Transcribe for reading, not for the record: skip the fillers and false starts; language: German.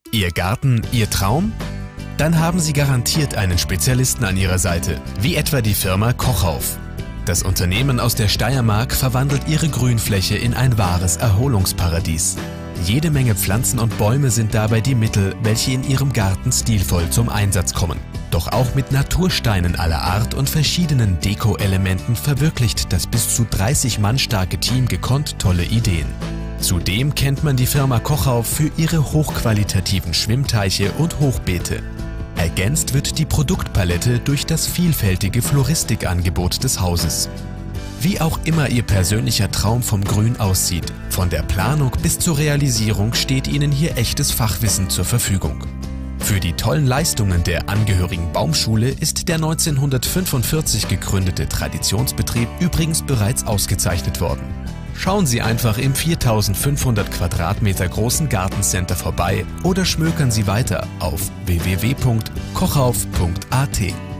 Ihr Garten, Ihr Traum? Dann haben Sie garantiert einen Spezialisten an Ihrer Seite, wie etwa die Firma Kochhauf. Das Unternehmen aus der Steiermark verwandelt Ihre Grünfläche in ein wahres Erholungsparadies. Jede Menge Pflanzen und Bäume sind dabei die Mittel, welche in Ihrem Garten stilvoll zum Einsatz kommen. Doch auch mit Natursteinen aller Art und verschiedenen Deko-Elementen verwirklicht das bis zu 30 Mann starke Team gekonnt tolle Ideen. Zudem kennt man die Firma Kochhauf für ihre hochqualitativen Schwimmteiche und Hochbeete. Ergänzt wird die Produktpalette durch das vielfältige Floristikangebot des Hauses. Wie auch immer Ihr persönlicher Traum vom Grün aussieht, von der Planung bis zur Realisierung steht Ihnen hier echtes Fachwissen zur Verfügung. Für die tollen Leistungen der angehörigen Baumschule ist der 1945 gegründete Traditionsbetrieb übrigens bereits ausgezeichnet worden. Schauen Sie einfach im 4500 Quadratmeter großen Gartencenter vorbei oder schmökern Sie weiter auf www.kochhauf.at.